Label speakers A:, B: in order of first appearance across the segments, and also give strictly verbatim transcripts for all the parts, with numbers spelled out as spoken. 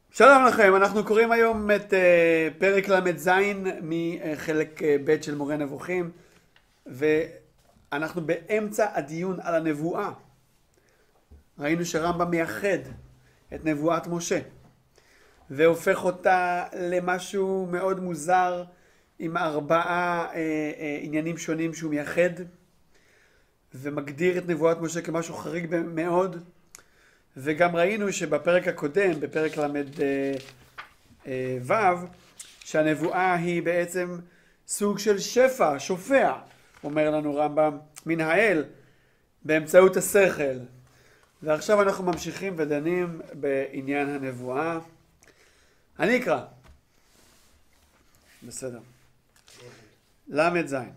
A: שלום לכם, אנחנו קוראים היום את uh, פרק למד זין מחלק uh, ב' של מורה נבוכים, ואנחנו באמצע הדיון על הנבואה. ראינו שרמב"ם מייחד את נבואת משה והופך אותה למשהו מאוד מוזר עם ארבעה uh, uh, עניינים שונים שהוא מייחד, ומגדיר את נבואת משה כמשהו חריג מאוד. וגם ראינו שבפרק הקודם, בפרק למד ו', שהנבואה היא בעצם סוג של שפע, שופע, אומר לנו רמב"ם, מן האל, באמצעות השכל. ועכשיו אנחנו ממשיכים ודנים בעניין הנבואה. אני אקרא. בסדר. למד זין.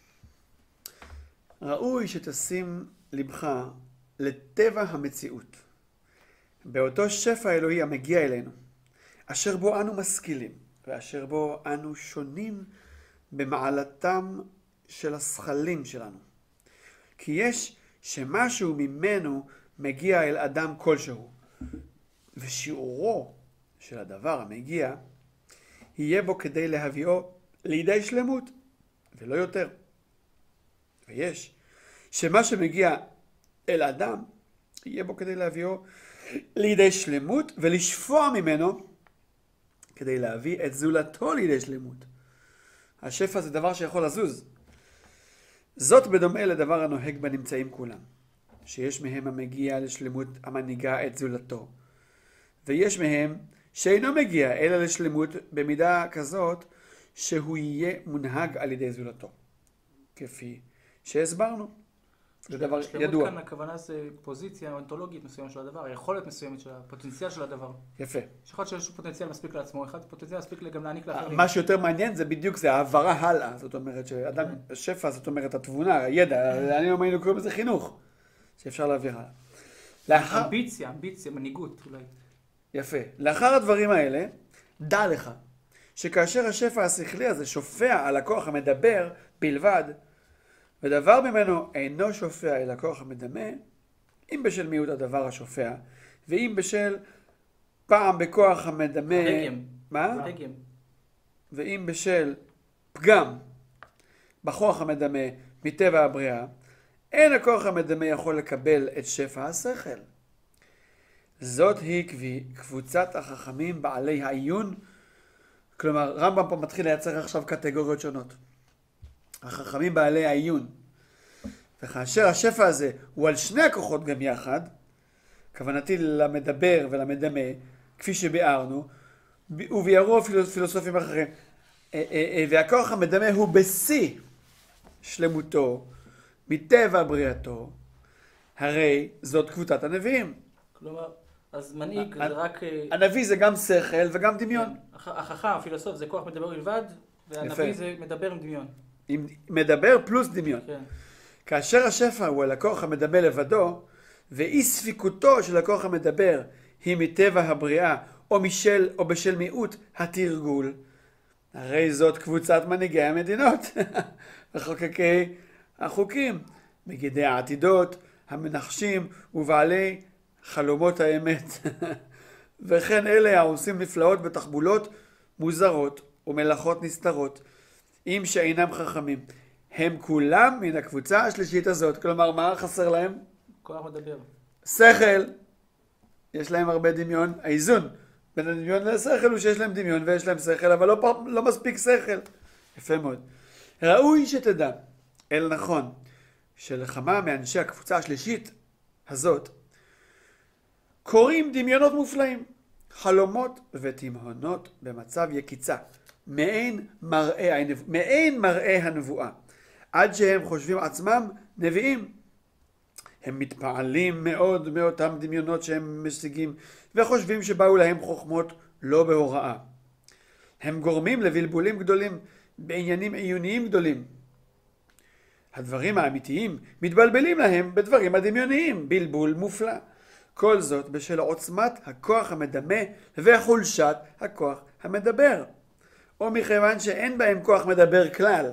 A: ראוי שתשים לבך לטבע המציאות, באותו שפע אלוהי המגיע אלינו, אשר בו אנו משכילים, ואשר בו אנו שונים במעלתם של השכלים שלנו. כי יש שמשהו ממנו מגיע אל אדם כלשהו, ושיעורו של הדבר המגיע יהיה בו כדי להביאו לידי שלמות, ולא יותר. ויש שמה שמגיע אל אדם יהיה בו כדי להביאו לידי שלמות ולשפוע ממנו כדי להביא את זולתו לידי שלמות. השפע זה דבר שיכול לזוז. זאת בדומה לדבר הנוהג בנמצאים כולם, שיש מהם המגיע לשלמות המנהיגה את זולתו, ויש מהם שאינו מגיע אלא לשלמות במידה כזאת שהוא יהיה מונהג על ידי זולתו, כפי שהסברנו. זה דבר ידוע.
B: שלמות כאן הכוונה זה פוזיציה אונתולוגית מסוימת של הדבר, היכולת מסוימת של הפוטנציאל של הדבר.
A: יפה.
B: שיכול להיות שיש פוטנציאל מספיק לעצמו, אחד פוטנציאל מספיק גם להעניק לאחרים.
A: מה שיותר מעניין זה בדיוק זה העברה הלאה, זאת אומרת שאדם, שפע זאת אומרת התבונה, הידע, אני לא היינו קוראים לזה חינוך, שאפשר להעביר הלאה. לאחר...
B: אמביציה, אמביציה, מנהיגות אולי.
A: יפה. לאחר הדברים האלה, דע לך שכאשר השפע השכלי הזה שופע על הכוח המדבר בלבד, ודבר ממנו אינו שופע אל הכוח המדמה, אם בשל מיעוט הדבר השופע, ואם בשל פעם בכוח המדמה...
B: דגם.
A: מה?
B: דגם.
A: ואם בשל פגם בכוח המדמה מטבע הבריאה, אין הכוח המדמה יכול לקבל את שפע השכל. זאת היא קבוצת החכמים בעלי העיון. כלומר, רמב"ם פה מתחיל לייצר עכשיו קטגוריות שונות. החכמים בעלי העיון. וכאשר השפע הזה הוא על שני הכוחות גם יחד, כוונתי למדבר ולמדמה, כפי שביארנו, וביארו פילוסופים אחרים, והכוח המדמה הוא בשיא שלמותו, מטבע בריאתו, הרי זאת קבוצת הנביאים.
B: כלומר, אז מנהיג זה רק...
A: הנביא זה גם שכל וגם דמיון.
B: החכם, הפילוסוף זה כוח מדבר בלבד, והנביא זה מדבר עם דמיון.
A: עם מדבר פלוס דמיון.
B: כן.
A: כאשר השפע הוא על הכוח המדמה לבדו, ואי ספיקותו של הכוח המדבר היא מטבע הבריאה, או משל או בשל מיעוט התרגול, הרי זאת קבוצת מנהיגי המדינות, וחוקקי החוקים, מגידי העתידות, המנחשים ובעלי חלומות האמת. וכן אלה העושים נפלאות בתחבולות מוזרות ומלאכות נסתרות, אם שאינם חכמים. הם כולם מן הקבוצה השלישית הזאת. כלומר, מה חסר להם?
B: כוח מדבר.
A: שכל. יש להם הרבה דמיון. האיזון בין הדמיון לשכל הוא שיש להם דמיון ויש להם שכל, אבל לא, לא מספיק שכל. יפה מאוד. ראוי שתדע, אל נכון, שלכמה מאנשי הקבוצה השלישית הזאת, קוראים דמיונות מופלאים, חלומות ותמהונות במצב יקיצה, מעין מראה, מעין מראה הנבואה, עד שהם חושבים עצמם נביאים. הם מתפעלים מאוד מאותם דמיונות שהם משיגים, וחושבים שבאו להם חוכמות לא בהוראה. הם גורמים לבלבולים גדולים בעניינים עיוניים גדולים. הדברים האמיתיים מתבלבלים להם בדברים הדמיוניים, בלבול מופלא. כל זאת בשל עוצמת הכוח המדמה וחולשת הכוח המדבר, או מכיוון שאין בהם כוח מדבר כלל.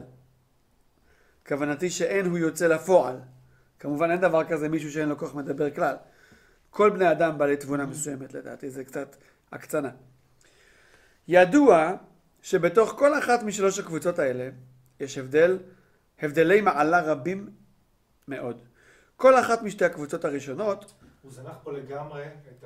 A: כוונתי שאין הוא יוצא לפועל. כמובן אין דבר כזה מישהו שאין לו כוח מדבר כלל. כל בני אדם בעלי תבונה מסוימת לדעתי, זה קצת הקצנה. ידוע שבתוך כל אחת משלוש הקבוצות האלה יש הבדל, הבדלי מעלה רבים מאוד. כל אחת משתי הקבוצות הראשונות...
C: הוא זנח פה לגמרי את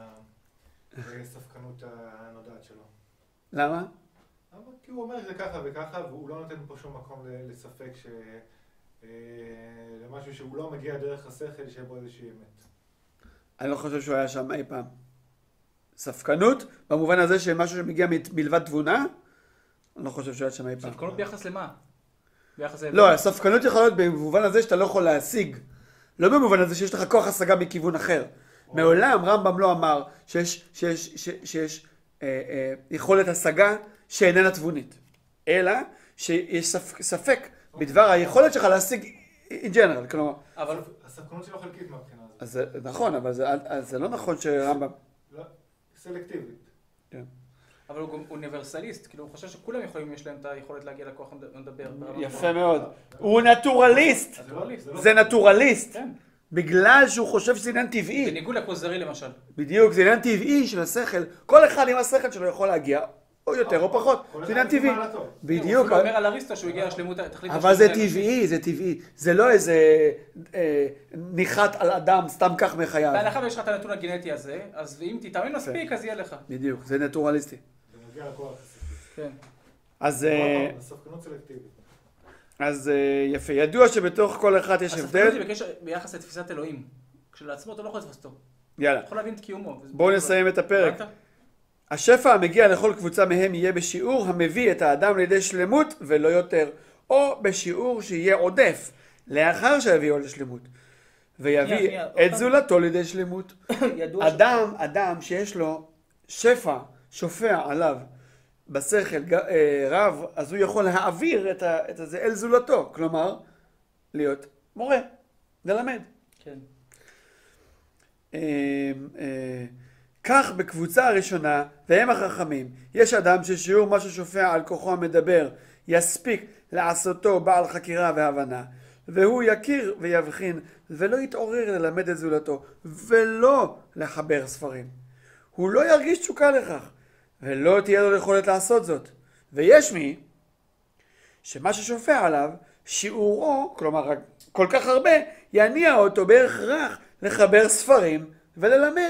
C: הספקנות הנודעת שלו.
A: למה?
C: כי הוא אומר שזה ככה וככה, והוא לא נותן פה שום מקום לספק ש... למשהו שהוא לא מגיע דרך השכל שיהיה בו איזושהי אמת.
A: אני לא חושב שהוא היה שם אי פעם. ספקנות, במובן הזה שמשהו שמגיע מלבד תבונה, אני לא חושב שהוא היה שם אי פעם.
B: ספקנות ביחס למה? ביחס ל...
A: לא, הספקנות יכולה להיות במובן הזה שאתה לא יכול להשיג. לא במובן הזה שיש לך כוח השגה מכיוון אחר. מעולם רמב"ם לא אמר שיש, שיש, שיש, שיש אה, אה, יכולת השגה שאיננה תבונית. אלא שיש ספק, ספק בדבר היכולת שלך להשיג in general. כלומר,
C: אבל הספקנות שלו חלקית מהבחינה הזאת.
A: אז זה נכון, אבל זה, אז זה לא נכון שרמב"ם...
C: לא, סלקטיבית.
A: כן.
B: אבל הוא גם אוניברסליסט, כאילו הוא חושב שכולם יכולים, יש להם את היכולת להגיע לכוח לדבר.
A: יפה מאוד. הוא נטורליסט. זה נטורליסט.
B: כן.
A: בגלל שהוא חושב שזה עניין טבעי.
B: בניגוד לכוזרי למשל.
A: בדיוק, זה עניין טבעי של השכל. כל אחד עם השכל שלו יכול להגיע, או יותר או פחות. זה עניין טבעי. בדיוק.
B: הוא אומר על אריסטו שהוא הגיע לשלמות, תכלית
A: אבל זה טבעי, זה טבעי. זה לא איזה ניחת על אדם סתם כך מחייו.
B: בהנחה ויש לך את הנתון הגנטי הזה, אז אם תתאמן מספיק, אז יהיה לך.
A: בדיוק, זה נטורליסטי.
C: זה מגיע לכוח הספקי.
B: כן.
A: אז...
C: הספקנות סלקטיבית.
A: אז יפה, ידוע שבתוך כל אחד יש הבדל.
B: הספקנות היא בקשר ביחס לתפיסת אלוהים. כשלעצמו אתה לא יכול לתפוס אותו.
A: יאללה.
B: אתה יכול להבין את קיומו.
A: בואו נסיים את הפרק. השפע המגיע לכל קבוצה מהם יהיה בשיעור המביא את האדם לידי שלמות ולא יותר, או בשיעור שיהיה עודף לאחר שיביאו לשלמות, ויביא את זולתו לידי שלמות. אדם, אדם שיש לו שפע שופע עליו בשכל רב, אז הוא יכול להעביר את, ה, את זה אל זולתו, כלומר, להיות מורה, ללמד.
B: כן.
A: כך בקבוצה הראשונה, והם החכמים, יש אדם ששיעור מה ששופע על כוחו המדבר יספיק לעשותו בעל חקירה והבנה, והוא יכיר ויבחין ולא יתעורר ללמד את זולתו ולא לחבר ספרים. הוא לא ירגיש תשוקה לכך ולא תהיה לו יכולת לעשות זאת. ויש מי שמה ששופע עליו שיעורו, כלומר כל כך הרבה, יניע אותו בהכרח לחבר ספרים וללמד.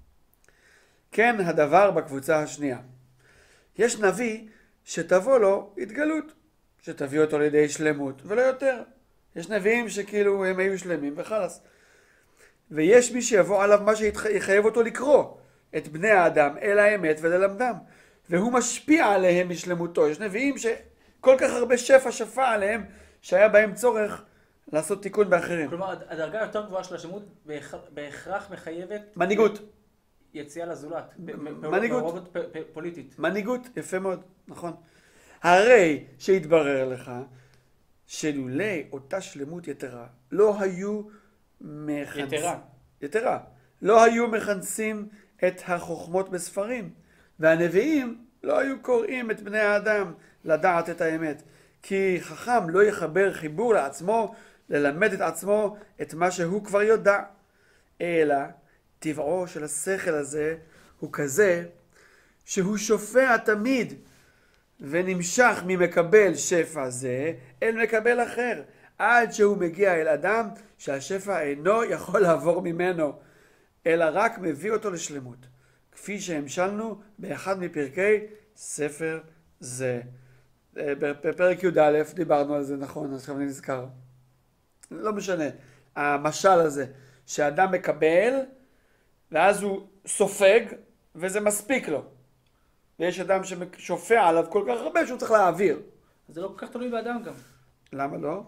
A: כן הדבר בקבוצה השנייה. יש נביא שתבוא לו התגלות, שתביא אותו לידי שלמות ולא יותר. יש נביאים שכאילו הם היו שלמים וחלס. ויש מי שיבוא עליו מה שיחייב אותו לקרוא את בני האדם אל האמת וללמדם, והוא משפיע עליהם משלמותו. יש נביאים שכל כך הרבה שפע שפע עליהם שהיה בהם צורך לעשות תיקון באחרים.
B: כלומר הדרגה יותר גבוהה של השלמות בהכרח מחייבת
A: מנהיגות.
B: יציאה לזולת.
A: מנהיגות.
B: פוליטית.
A: מנהיגות, יפה מאוד, נכון. הרי שהתברר לך שלולא אותה שלמות יתרה לא היו מכנסים,
B: יתרה.
A: יתרה, לא היו מכנסים את החוכמות בספרים, והנביאים לא היו קוראים את בני האדם לדעת את האמת, כי חכם לא יחבר חיבור לעצמו, ללמד את עצמו את מה שהוא כבר יודע, אלא טבעו של השכל הזה הוא כזה שהוא שופע תמיד ונמשך ממקבל שפע זה אל מקבל אחר, עד שהוא מגיע אל אדם שהשפע אינו יכול לעבור ממנו, אלא רק מביא אותו לשלמות, כפי שהמשלנו באחד מפרקי ספר זה. בפרק י"א דיברנו על זה, נכון, עכשיו אני נזכר. לא משנה, המשל הזה, שאדם מקבל ואז הוא סופג וזה מספיק לו. ויש אדם ששופע עליו כל כך הרבה שהוא צריך להעביר.
B: זה לא כל כך תלוי באדם גם.
A: למה לא?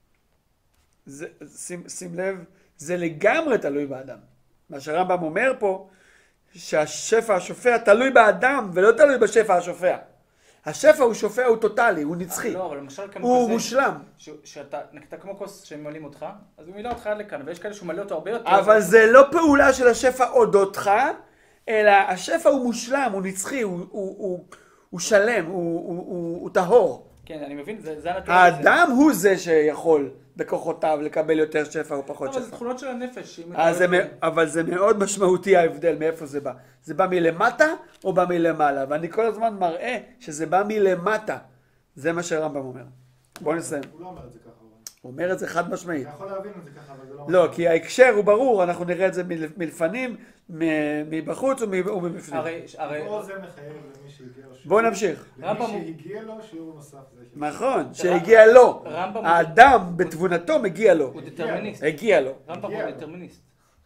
A: זה, שים, שים לב, זה לגמרי תלוי באדם. מה שהרמב"ם אומר פה, שהשפע השופע תלוי באדם ולא תלוי בשפע השופע. השפע הוא שופע, הוא טוטלי, הוא נצחי.
B: לא, אבל למשל כמו
A: הוא
B: כזה,
A: מושלם.
B: ש, שאתה, נקטה כמו כוס שהם מלאים אותך, אז הוא מילא אותך עד לכאן, ויש כאלה שהוא מלא אותו הרבה יותר.
A: אבל זה לא פעולה של השפע אודותך, אלא השפע הוא מושלם, הוא נצחי, הוא, הוא, הוא, הוא שלם, הוא, הוא, הוא, הוא טהור.
B: כן, אני מבין, זה, זה הנתון.
A: האדם הוא זה שיכול בכוחותיו לקבל יותר שפע או פחות
B: אבל זה
A: שפע.
B: תכונות של הנפש. אם
A: אז
B: אתה
A: זה,
B: אוהב-
A: מ- אבל זה מאוד משמעותי ההבדל מאיפה זה בא. זה בא מלמטה או בא מלמעלה? ואני כל הזמן מראה שזה בא מלמטה. זה מה שהרמב"ם אומר. בואו נסיים.
C: הוא לא אומר את זה ככה. אבל.
A: הוא אומר את זה חד משמעית.
C: אתה יכול להבין את זה ככה, אבל זה לא...
A: לא, כי ההקשר הוא ברור, אנחנו נראה את זה מל- מלפנים, מ- מבחוץ ומ- ומבפנים.
B: הרי, הרי,
C: או זה מחייב למי שהגיע לו שיעור.
A: בואו נמשיך.
C: למי
B: רמב"ם הוא-
C: שהגיע לו שיעור נוסף. זה ש-
A: נכון, שהגיע לו.
B: רמב"ם הוא-
A: האדם בתבונתו מגיע לו.
B: הוא דטרמיניסט.
A: הגיע לו.
B: רמב"ם
C: הגיע
B: הוא
C: לו.
B: דטרמיניסט.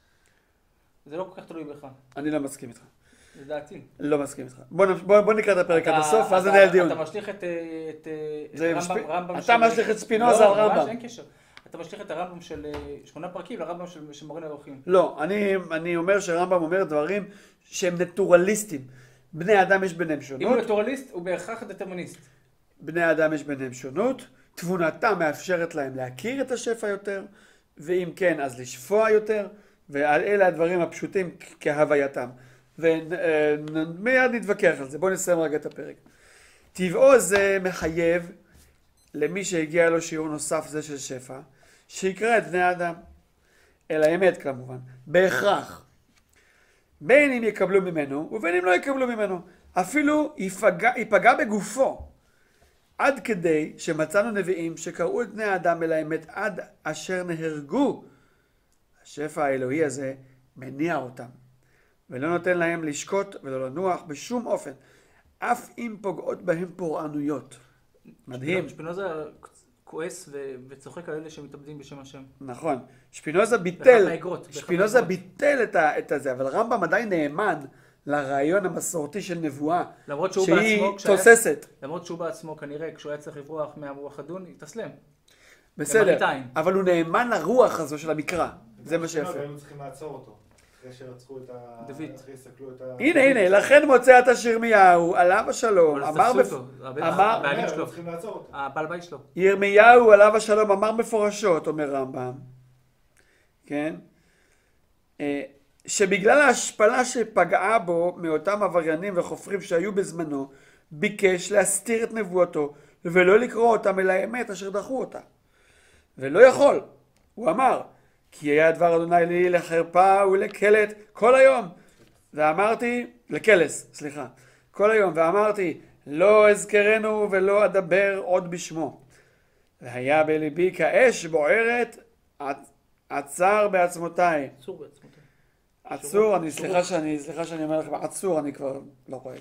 B: זה לא כל כך תלוי בך,
A: אני לא מסכים איתך.
B: לדעתי.
A: לא מסכים איתך. בוא נמש- בוא בוא נקרא את הפרק עד
B: אתה-
A: הסוף, ואז
B: אתה-
A: ננהל דיון.
B: אתה משליך את, אה, את, אה, את
A: זה
B: רמב"ם,
A: משפ-
B: רמב"ם
A: אתה
B: של-
A: משליך את ספינוזה על
B: לא, ממש
A: רמב"ם.
B: אין קשר. אתה משליך את הרמב"ם של אה, שמונה פרקים לרמב"ם של של מורה נבוכים.
A: לא, אני, אני אומר שרמב"ם אומר דברים שהם נטורליסטים. בני אדם יש ביניהם
B: אם הוא
A: שונות,
B: נטורליסט, הוא בהכרח דטרמיניסט.
A: בני אדם יש ביניהם שונות, תבונתם מאפשרת להם להכיר את השפע יותר, ואם כן אז לשפוע יותר, ואלה הדברים הפשוטים כהווייתם. ומיד נתווכח על זה, בואו נסיים רגע את הפרק. טבעו זה מחייב למי שהגיע לו שיעור נוסף זה של שפע, שיקרא את בני האדם. אל האמת כמובן, בהכרח. בין אם יקבלו ממנו ובין אם לא יקבלו ממנו. אפילו ייפגע, ייפגע בגופו. עד כדי שמצאנו נביאים שקראו את בני האדם אל האמת עד אשר נהרגו. השפע האלוהי הזה מניע אותם. ולא נותן להם לשקוט ולא לנוח בשום אופן. אף אם פוגעות בהם פורענויות. מדהים.
B: שפינוזה כועס ו- וצוחק על אלה שמתאבדים בשם השם.
A: נכון. שפינוזה
B: באחת
A: ביטל,
B: מהאגרות, באחת
A: שפינוזה
B: מהאגרות.
A: ביטל את, ה, את הזה, אבל רמב"ם עדיין נאמן לרעיון המסורתי של נבואה,
B: למרות שהוא
A: שהיא
B: בעצמו, כשהיה-
A: תוססת.
B: למרות שהוא בעצמו כנראה, כשהוא היה צריך לברוח מהרוח הדון, התאסלם.
A: בסדר,
B: למראית עין.
A: אבל הוא נאמן לרוח הזו של המקרא. זה מה שיפה.
C: היינו צריכים לעצור אותו. אחרי שרצחו את ה...
B: דוד.
C: אחרי שסקלו את ה...
A: הנה, הנה, לכן מוצא את השיר ירמיהו, עליו השלום,
B: אבל
A: אמר,
B: תפסו
A: בפ...
B: אותו, הבן-
A: אמר,
B: הבעלים
C: היינו
B: שלו,
C: צריכים לעצור אותו.
B: הבעל בית שלו.
A: ירמיהו עליו השלום אמר מפורשות, אומר רמב"ם, כן? אה, שבגלל ההשפלה שפגעה בו מאותם עבריינים וחופרים שהיו בזמנו, ביקש להסתיר את נבואתו ולא לקרוא אותם אל האמת אשר דחו אותה. ולא יכול. הוא אמר, כי היה דבר אדוני לי לחרפה ולקלת כל היום. ואמרתי, לקלס, סליחה, כל היום, ואמרתי, לא אזכרנו ולא אדבר עוד בשמו. והיה בליבי כאש בוערת, עצ- עצר בעצמותיי.
B: אסור בעצמותו.
A: עצור, אני סליחה שאני, סליחה שאני אומר לכם, עצור, אני כבר לא רואה.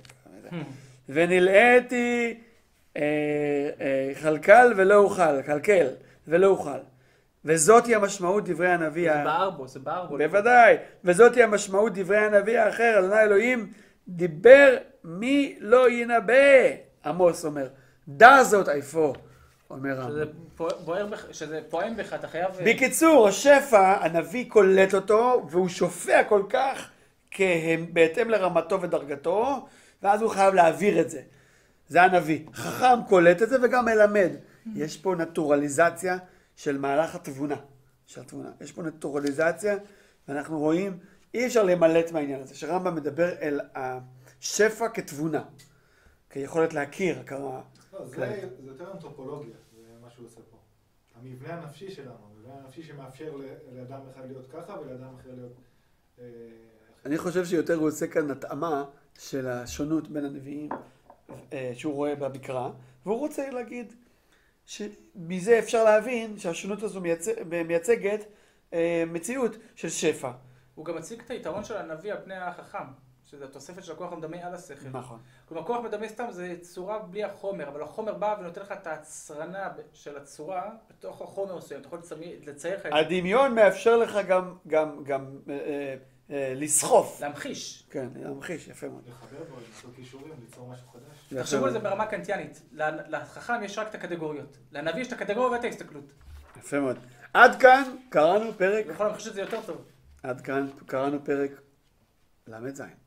A: ונלאיתי אה, אה, חלקל ולא אוכל, קלקל ולא אוכל. וזאת היא המשמעות דברי הנביא.
B: זה
A: ה-
B: בער בו, זה בער בו.
A: בוודאי, וזאת היא המשמעות דברי הנביא האחר, אדוני אלוהים, דיבר מי לא ינבא. עמוס אומר, דע זאת איפה, אומר רמב"ם.
B: שזה פוע- בוער בך, שזה פועם בך, אתה חייב...
A: בקיצור, השפע, הנביא קולט אותו, והוא שופע כל כך כהם, בהתאם לרמתו ודרגתו, ואז הוא חייב להעביר את זה. זה הנביא. חכם קולט את זה וגם מלמד. יש פה נטורליזציה של מהלך התבונה. של התבונה. יש פה נטורליזציה, ואנחנו רואים, אי אפשר למלט מהעניין הזה, שרמב"ם מדבר אל השפע כתבונה. כיכולת להכיר, הכרה.
C: לא, זה
A: כללית.
C: זה יותר אנתרופולוגיה, זה מה שהוא עושה פה. המבנה הנפשי שלנו, המבנה הנפשי שמאפשר ל- לאדם אחד להיות ככה ולאדם אחר להיות... אה, אחר.
A: אני חושב שיותר הוא עושה כאן התאמה של השונות בין הנביאים אה, שהוא רואה במקרא, והוא רוצה להגיד שמזה אפשר להבין שהשונות הזו מייצג, מייצגת אה, מציאות של שפע.
B: הוא גם מציג את היתרון של הנביא על פני החכם, שזה התוספת של הכוח המדמה על השכל.
A: נכון.
B: כלומר, כוח מדמה סתם זה צורה בלי החומר, אבל החומר בא ונותן לך את ההצרנה של הצורה בתוך החומר מסוים. אתה יכול לצמי- לצייר לך את זה,
A: הדמיון מאפשר לך גם, גם, גם אה, אה, אה, לסחוף.
B: להמחיש.
A: כן, להמחיש, יפה מאוד.
C: לחבר בו, ליצור קישורים, ליצור משהו חדש.
A: יפה
B: תחשבו על זה
A: מאוד.
B: ברמה קנטיאנית. לחכם יש רק את הקטגוריות. לנביא יש את הקטגוריה ואת ההסתכלות.
A: יפה מאוד. עד כאן קראנו פרק,
B: הוא יכול להמחיש את זה יותר טוב.
A: עד כאן קראנו פרק למד זין.